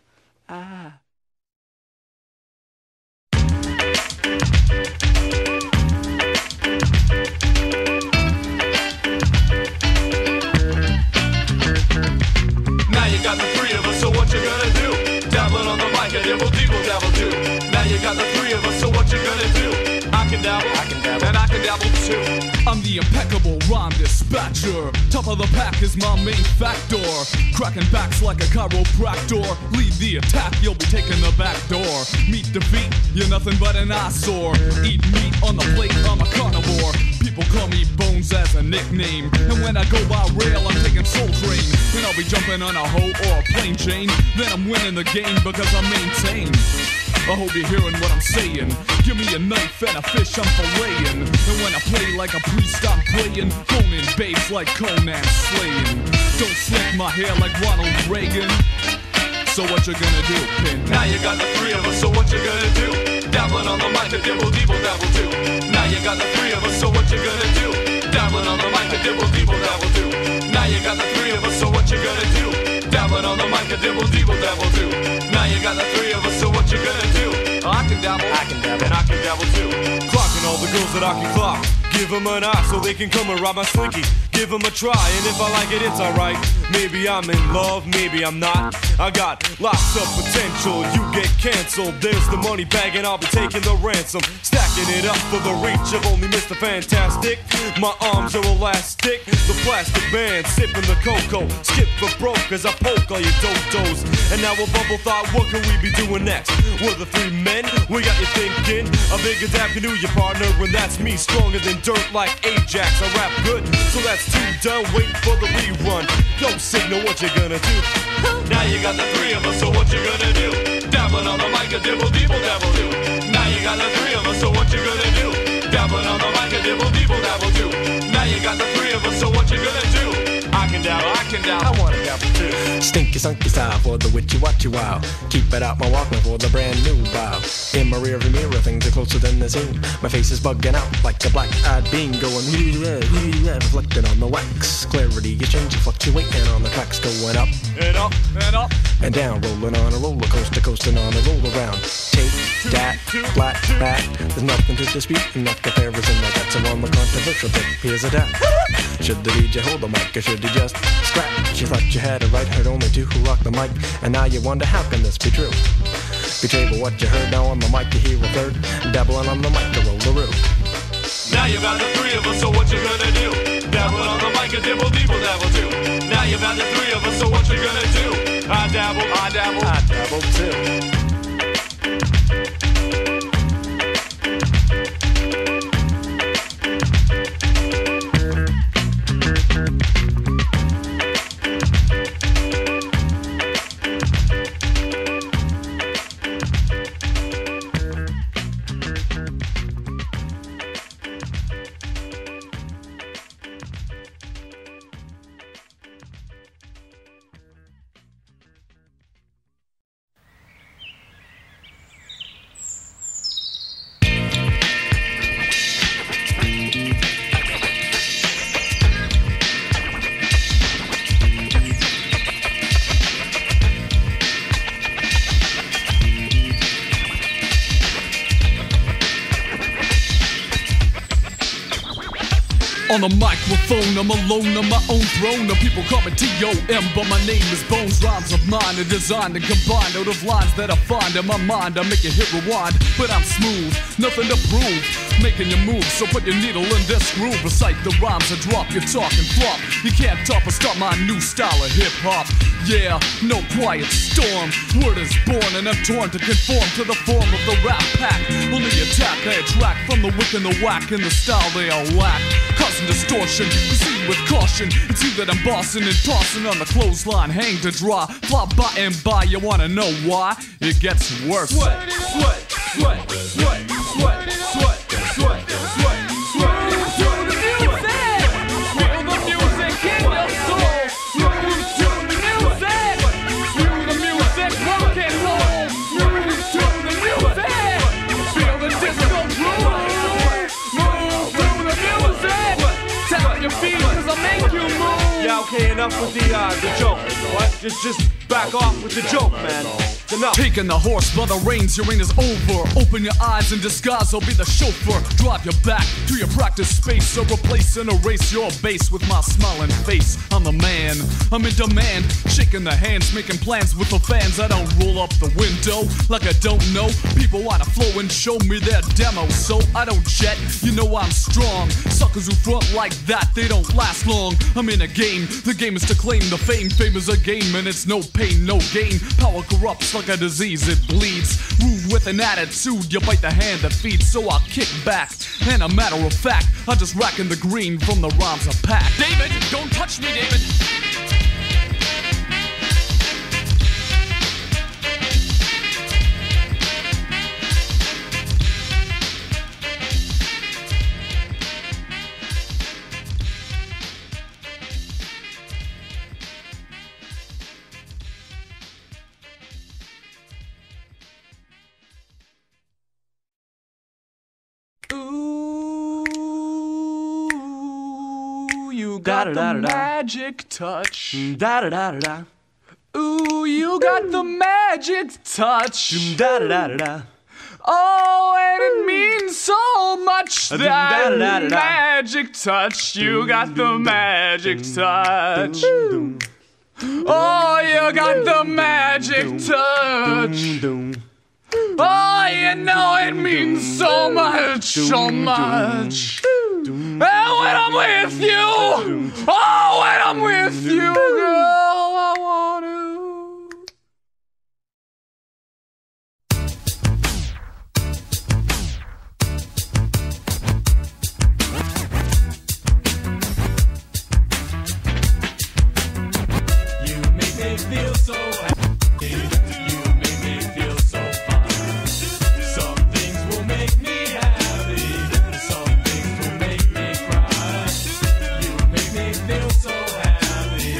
Now you got the three of us, so what you gonna do? Dabbling on the mic, and dibble dibble dabble too. Now you got the three of us, so what you gonna do? I can dabble, I can dabble, and I can dabble too. I'm the impeccable rhyme dispatcher. Top of the pack is my main factor. Cracking backs like a chiropractor. Lead the attack, you'll be taking the back door. Meet defeat, you're nothing but an eyesore. Eat meat on the plate, I'm a carnivore. People call me Bones as a nickname. And when I go by rail, I'm taking Soul Train. Then I'll be jumping on a hoe or a plane chain. Then I'm winning the game because I maintain. I hope you're hearing what I'm saying. Give me a knife and a fish I'm filleting. And when I play like a priest I'm playing, boning babes like Conan slaying. Don't slick my hair like Ronald Reagan. So what you gonna do, Pin? Now you got the three of us, so what you gonna do? Dabbling on the mic, and dibble dibble dabble too. Now you got the three of us, so what you gonna do? Dabbling on the mic, and dibble dibble dabble too. Now you got the three of us, so what you gonna do? Dabbling on the mic, and dibble dibble dabble too. Now you got the three of us, so what you gonna do? I can dabble, I can dabble, and I can dabble too. Clocking all the girls that I can clock. Give them an eye so they can come and rob my slinky. Give them a try, and if I like it, it's alright. Maybe I'm in love, maybe I'm not. I got lots of potential, you get canceled. There's the money bag, and I'll be taking the ransom. Stacking it up for the reach of only Mister Fantastic. My arms are elastic, the plastic band, sipping the cocoa. Skip for broke as I poke all you dodos. And now a bubble thought, what can we be doing next? We're the three men, we got you thinking. A big adapt canoe, your partner, and that's me. Stronger than dirt like Ajax, I rap good, so that's two done. Wait for the rerun. Yo, Signal, what you gonna do? Now you got the three of us, so what you gonna do? Dabbling on the mic, a dibble dibble dabble too. Now you got the three of us, so what you gonna do? Dabbling on the mic, a dibble dibble dabble too. Now you got the three of us, so what you gonna do? I can can dabble. I can dabble. I wanna dabble too. Stinky, sunky style for the witchy, watchy wow. Keep it out my Walkman for the brand new bow. In my rearview mirror, things are closer than they seem. My face is bugging out like a black-eyed bean going reflected on the wax. Clarity is changing, fluctuating on the tracks, going up And up, and up. and down, rolling on a roller coaster, coasting on a roll around. Take that, flat back. There's nothing to dispute, enough comparison like that. So on the controversial bit, here's a doubt. Should the D J hold the mic or should he just scratch? You thought you had it right, heard only two who rock the mic, and now you wonder how can this be true? Betray but what you heard, now on the mic you hear a third, dabbling on the mic to roll the roo. Now you've got the three of us, so what you gonna do? Dabble on the mic and dibble dibble dabble too. Now you've got the three of us, so what you gonna do? I dabble, I dabble, I dabble too. On the microphone, I'm alone on my own throne. The people call me T O M, but my name is Bones. Rhymes of mine are designed and combined out of lines that I find in my mind. I make it hit rewind, but I'm smooth, nothing to prove. Making you move, so put your needle in this groove. Recite the rhymes I drop, you talk and flop. You can't top or start my new style of hip-hop. Yeah, no quiet storm. Word is born and I'm torn to conform to the form of the rap pack. Only attack, I attract from the wick and the whack in the style they all lack. Causing distortion, proceed with caution. It's you that I'm bossing and tossing on the clothesline, hang to dry. Flop by and by, you wanna know why? It gets worse. Sweat, sweat, sweat, sweat, sweat, sweat, sweat, sweat, sweat. Yeah, okay, enough with the uh, the joke. What? Just just back off with the joke, man. It's enough. Taking the horse by the reins, your reign is over. Open your eyes in disguise, I'll be the chauffeur. Drive you back to your practice space, so replace and erase your base with my smiling face. I'm the man, I'm in demand. Shaking the hands, making plans with the fans. I don't roll up the window like I don't know. People wanna flow and show me their demo, so I don't jet, you know I'm strong. Suckers who front like that, they don't last long. I'm in a game, the game is to claim the fame. Fame is a game and it's no pain, no gain. Power corrupts like a disease, it bleeds. Rude with an attitude, you bite the hand that feeds. So I kick back, and a matter of fact, I just rack in the green from the rhymes I pack. David, don't touch me, David. Got the magic touch. Da da da da da. Ooh, you got the magic touch. Da da da da da. Oh, and it means so much. Uh, That da-da-da-da-da. magic touch. You got the magic touch. Oh, you got the magic touch. Oh, you know it means so much, so much. And when I'm with you, oh, when I'm with you, girl, I want to. You make me feel so happy. You make me feel so fine. Some things will make me happy. Some things will make me cry. You make me feel so happy.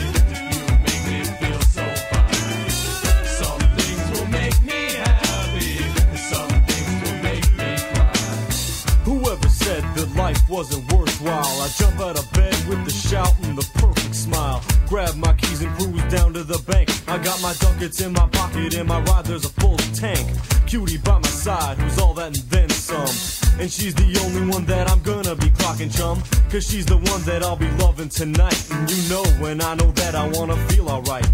grab my keys and cruise down to the bank. I got my ducats in my pocket, in my ride there's a full tank. Cutie by my side, who's all that and then some. And she's the only one that I'm gonna be clocking, chum. Cause she's the one that I'll be loving tonight. And you know when I know that I wanna feel alright.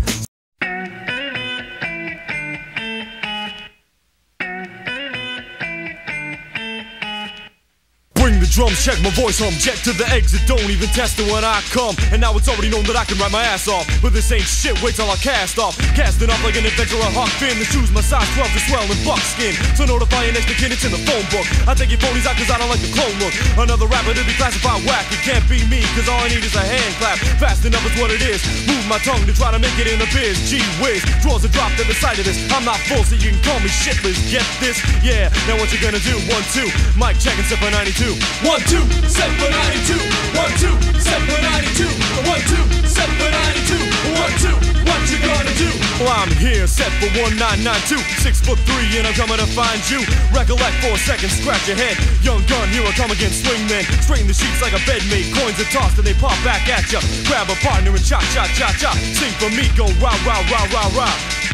Bring the drums, check my voice hum, jet to the exit, don't even test it when I come. And now it's already known that I can ride my ass off. But this ain't shit, wait till I cast off. Casting off like an adventurer Huck Finn. The shoes my size twelve to swell in buckskin. So notify your next of kin, it's in the phone book. I take your phonies out cause I don't like the clone look. Another rapper to be classified whack, it can't be me cause all I need is a hand clap. Fast enough is what it is, move my tongue to try to make it in the biz. Gee whiz, draws a drop at the sight of this. I'm not full so you can call me shitless, get this? Yeah, now what you gonna do? One, two, mic checking, set for ninety-two. One, two, set for ninety-two. One, two, set for ninety-two. One, two, set for ninety-two. One, two, what you gonna do? Well, I'm here, set for one nine nine two. Six foot three, and I'm coming to find you. Recollect for a second, scratch your head. Young gun, here I come again, swing men. Straighten the sheets like a bed made. Coins are tossed and they pop back at ya. Grab a partner and cha cha cha cha. Sing for me, go rah rah rah rah rah.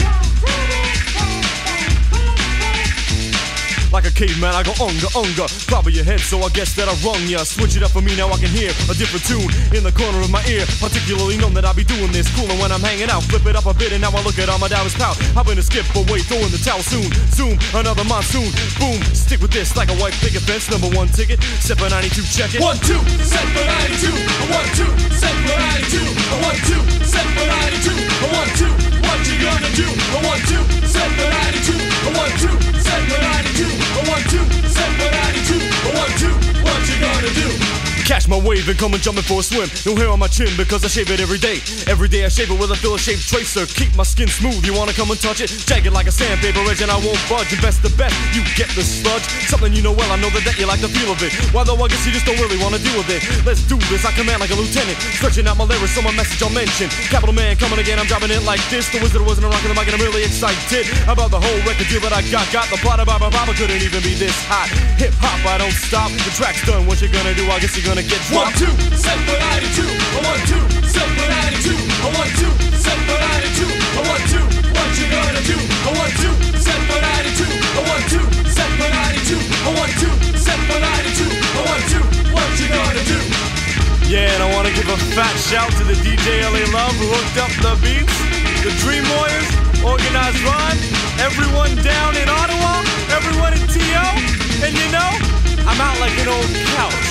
Like a caveman, I go unga unga. Probably your head, so I guess that I rung ya. Switch it up for me, now I can hear a different tune in the corner of my ear. Particularly known that I be doing this cooler when I'm hanging out. Flip it up a bit and now I look at all my doubters pout. I'm gonna skip away, throwing the towel soon. Zoom, another monsoon. Boom, stick with this like a white picket fence. Number one ticket, set for ninety-two, check it. One, two, set for ninety-two. One, two, set for ninety-two. One, two, set for ninety-two. One, two, what you gonna do? One, two, set for ninety-two. One, two, set for ninety-two. One, two, set for ninety-two. One, two, what you gonna do? Catch my wave and come and jumping for a swim. No hair on my chin because I shave it every day. Every day I shave it with a filler shaped tracer. Keep my skin smooth, you wanna come and touch it? Jagged like a sandpaper edge and I won't budge. And best the best, you get the sludge. Something you know well, I know that, that you like the feel of it. Why though I guess you just don't really wanna deal with it. Let's do this, I command like a lieutenant. Stretching out my lyrics so my message I'll mention. Capital Man coming again, I'm dropping it like this. The wizard wasn't rocking the mic and I'm really excited about the whole record deal that I got. Got the plot of Baba Baba couldn't even be this hot. Hip hop, I don't stop. The track's done, what you gonna do? I guess you're gonna get One, dropped. two, set for ninety-two. One, two, set for ninety-two. One, two, set for ninety-two. One, two, what you gonna do? One, two, set for ninety-two. One, two, set for ninety-two. One, two, set for ninety-two. One, two, what you gonna do? Yeah, and I wanna give a fat shout to the D J L A Love who hooked up the beats, the Dream Warriors, Organized Rhyme, everyone down in Ottawa, everyone in T O, and you know, I'm out like an old couch.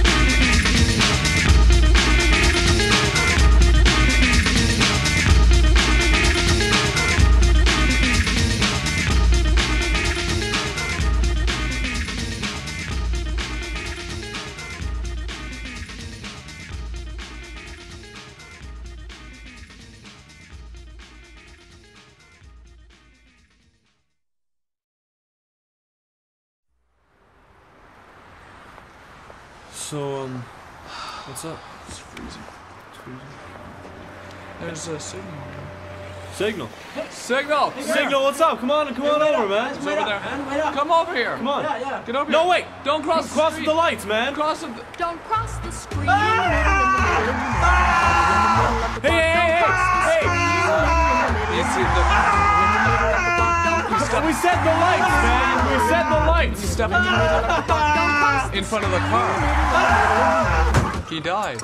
So, um, what's up? It's freezing. It's freezing. There's a signal. Signal. Signal! Signal, what's up? Come on, come on over, man. It's over there. Come over here. Come on. Get over here. No, wait. Don't cross the Cross street. the lights, man. Cross the... Don't cross the street. Hey, hey, hey, hey. You see the... We set the lights, man. We set the lights. You step in, in front of the car. He died.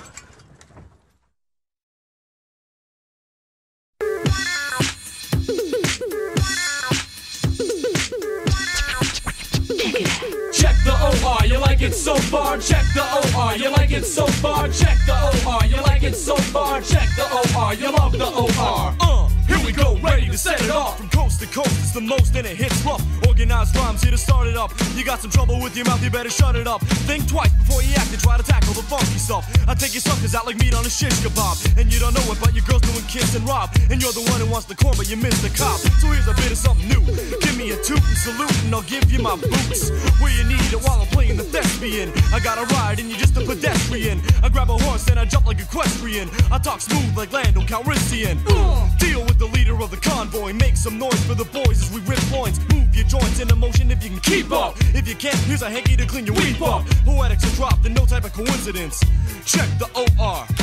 Check the O R, you like it so far? Check the O R, you like it so far? Check the O R, you like it so far? Check the O R, you love the O R. Uh, here we go, ready to set it off. From coast to coast, it's the most and it hits rough. Organized rhymes here to start it up. You got some trouble with your mouth, you better shut it up. Think twice before you act and try to tackle the funky stuff. I take your suckers out like meat on a shish kebab. And you don't know it, but your girl's doing kiss and rob. And you're the one who wants the corn, but you miss the cop. So here's a bit of something new. Give me a toot and salute, and I'll give you my boots. Where you need it while I'm playing the thespian. I got a ride and you're just a pedestrian. I grab a horse and I jump like equestrian. I talk smooth like Lando Calrissian. Uh, deal with the leader of the convoy. Make some noise for the boys as we rip loins. Move your joints into motion if you can keep up. If you can't, here's a hanky to clean your weep up. Poetics are dropped and no type of coincidence. Check the O R.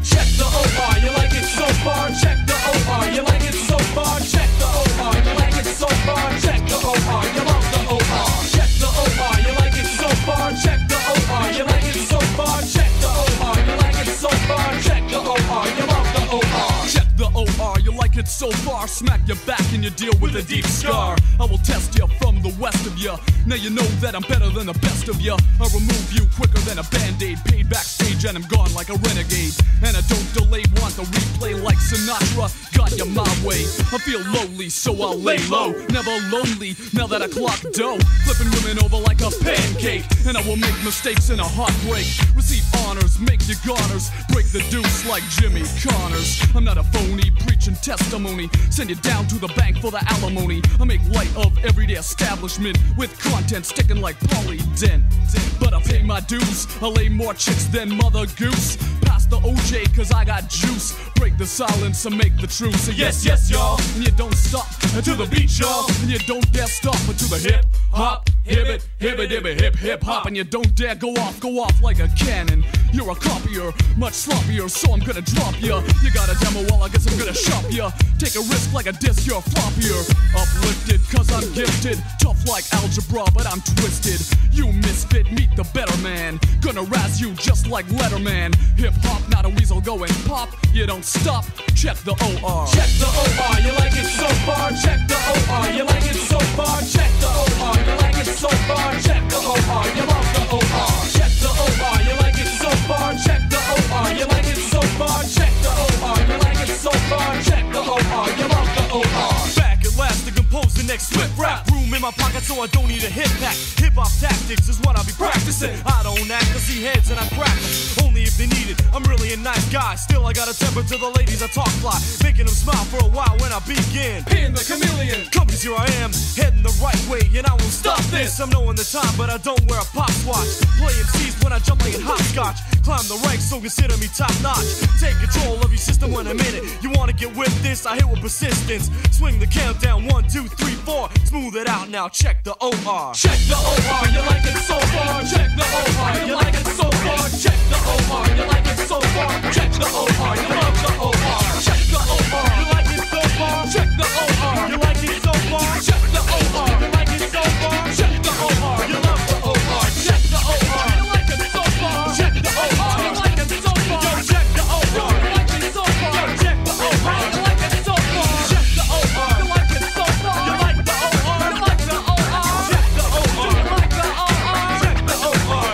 Check the O R, you like it so far? Check the O R, you like it so far? Check the O R, you like it so far? Check the O R, you love the O R. Check the O R, you like it so far? Check the O R, you like it so far? Check the O R, you like it so far? Check the O R, you love the O R. Check the O R, you like it so far. Smack your back and you deal with a deep scar. I will test you from the west of you. Now you know that I'm better than the best of you. I'll remove you quicker than a band-aid. Paid backstage and I'm gone like a renegade. And I don't delay, want the replay like Sinatra. Got you my way. I feel lowly, so I'll lay low. Never lonely, now that I clock dough. Flipping women over like a pancake. And I will make mistakes in a heartbreak. Receive honors, make your garters. Break the deuce like Jimmy Connors. I'm not a phony, preaching testimony. Send you down to the bank for the alimony. I make light of everyday establishment with content sticking like Pauly Dent. But I pay my dues, I lay more chicks than Mother Goose. Pass the O J cause I got juice. Break the silence and make the truth. So yes, yes, y'all. And you don't stop until the beat, y'all. And you don't dare stop until the hip hop. Hibbit, hibbit, hibbit, hip, hip hop. And you don't dare go off, go off like a cannon. You're a copier, much sloppier, so I'm gonna drop ya. You got a demo, well I guess I'm gonna shop ya. Take a risk like a disc, you're floppier. Uplifted, cause I'm gifted. Tough like algebra, but I'm twisted. You misfit, meet the better man. Gonna razz you just like Letterman. Hip hop, not a weasel going pop. You don't stop, check the O R. Check the O R, you like it so far? Check the O R, you like it so far? Check the O R, you like it so far? Check the O R, you love the O R. Check the O R, you like it so far? Check the O R, you like it so far? Check the O R, you like it so far? Check the O R, you love the O R. Back at last to compose the next swift rap. Room in my pocket so I don't need a hip pack. Hip hop tactics is what I'll be practicing. I don't act to see heads and I crack them. Only if they need it. I'm really a nice guy. Still I got a temper to the ladies I talk fly. Making them smile for a while when I begin. Pin the chameleon. Come cause here I am, heading the right way and I won't stop this. I'm knowing the time but I don't wear a pop watch. Play M Cs when I jump like hopscotch. Climb the ranks so consider me top notch. Take control of your system when I'm in it. You wanna get with this? I hit with persistence. Swing the countdown, one, two, three, four. Smooth it out now, check the O R. Check the O R, you like it so far? Check the O R, you like it so far? Check the O R, you like it so far? Check the O R, you love the O R. Check the O R, you like it so far? Check the O R, you like it so far? Check the O R, you like it so far? Check the O R, you love the O R. Check the O R, you like it so far? Check the O R, you like it so far? Yo, check the O R, you like it so far? Yo, check the O R, you like it so far? Check the O R, you like it so far? You like the O R, you like the O R? Check the O R, you like the O R? Check the O R.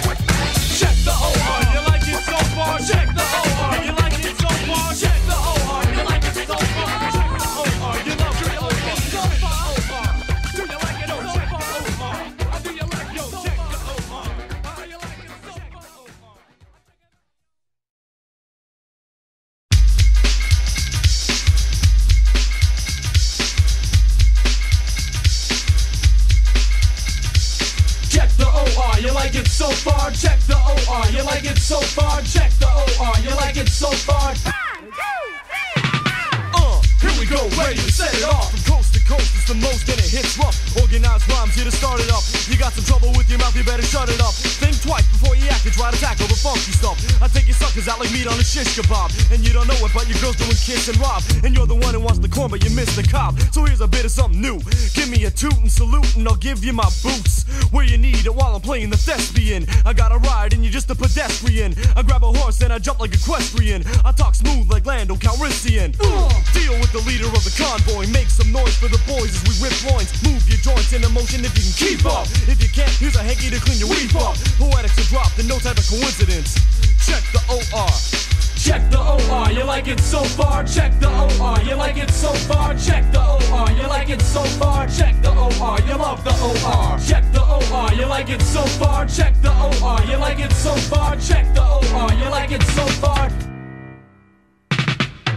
Check the O R, you like it so far? Check the O R, you like it so far? Check the O R, you like it so far? Check the O R, you love the O R. So far, O R. Do you like it so far, O R? Do you like it so far, O R? Do you like it so far, O R? Check the O R, you like it so far? Check the O R, you like it so far? Check the O R, you like it so far? Uh, Here we go, ready to set it off. From coast to coast, it's the most and it hits rough. Organized rhymes here to start it up. You got some trouble with your mouth, you better shut it up. Think twice before you act and try to tackle the funky stuff. I take your suckers out like meat on a shish kebab. And you don't know it, but your girl's doing kiss and rob. And you're the one who wants the corn, but you miss the cob. So here's a bit of something new. Give me a toot and salute, and I'll give you my boots where you need it while I'm playing the thespian. I got a ride, and you're just a pedestrian. I grab a horse, and I jump like equestrian. I talk smooth like Lando Calrissian. Uh, deal with the leader of the convoy. Make some noise for the boys as we rip loins. Move your joints into motion if you can keep up. If you can't, here's a hanky to clean your weave up. Poetics are dropped and no type of coincidence. Check the O R. Check the O R, you like it so far? Check the O R, you like it so far? Check the O R, you like it so far? Check the O R, you love the O R. Check the O R, you like it so far? Check the O R, you like it so far? Check the O R, you like it so far?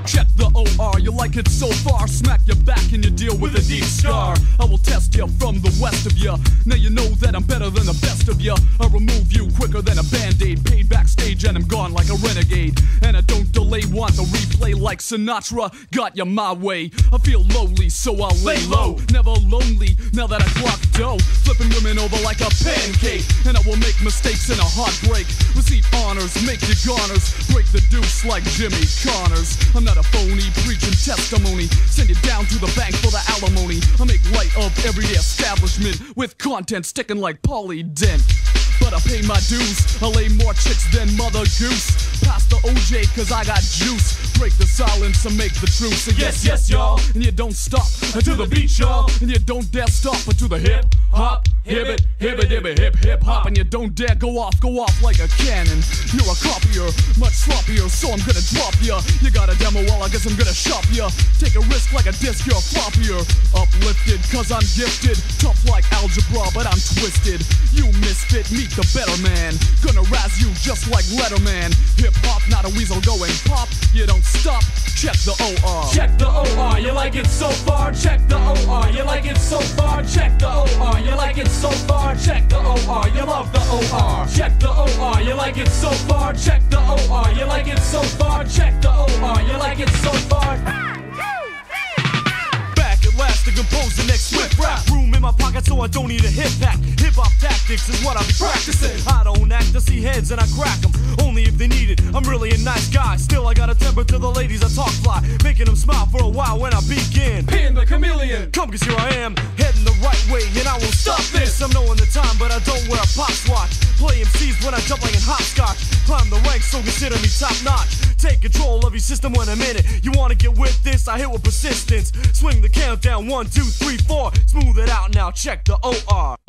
Check the O R, you like it so far. Smack your back and you deal with a deep scar. I will test you from the west of you. Now you know that I'm better than the best of you. I'll remove you quicker than a band-aid. Paid backstage and I'm gone like a renegade. And I don't delay, want the replay like Sinatra. Got you my way. I feel lowly, so I'll lay low. Never lonely, now that I clock dough. Flipping women over like a pancake. And I will make mistakes in a heartbreak. Receive honors, make your garners. Break the deuce like Jimmy Connors. I'm not a phony, preaching testimony. Send it down to the bank for the alimony. I make light of everyday establishment with content sticking like Pauly Dent. But I pay my dues, I lay more chicks than Mother Goose. Pass the O J cause I got juice. Break the silence and make the truth. So yes, yes, y'all. And you don't stop until the beat, y'all. And you don't dare stop until the hip hop. Hip it, hip it, hip it, hip hip hop. And you don't dare go off, go off like a cannon. You're a copier, much sloppier, so I'm gonna drop ya. You got a demo, well I guess I'm gonna shop ya. Take a risk like a disc, you're floppier. Uplifted cause I'm gifted. Tough like algebra, but I'm twisted. You misfit, meet the better man. Gonna razz you just like Letterman. Hip hop, not a weasel going pop. You don't stop, check the O R. Check the O R, you like it so far. Check the O R, you like it so far. Check the O R, you like it so far. Check the O R, you love the O R. Check the O R, you like it so far. Check the O R, you like it so far. Check the O R, you like it so far. Back at last to compose the next swift rap. Room in my pocket so I don't need a hip pack. Hip hop tactics is what I be practicing. I don't act to see heads and I crack them. Only if they need it. I'm really a nice guy. Still I got a temper to the ladies I talk fly. Making them smile for a while when I begin. Pin the chameleon. Come cause here I am, heading the right way and I won't stop this. I'm knowing the time but I don't wear a pop watch. Play M Cs when I jump like in hopscotch. Climb the ranks so consider me top notch. Take control of your system when I'm in it. You wanna get with this? I hit with persistence. Swing the countdown, one, two, three, four. Smooth it out now, check the O R.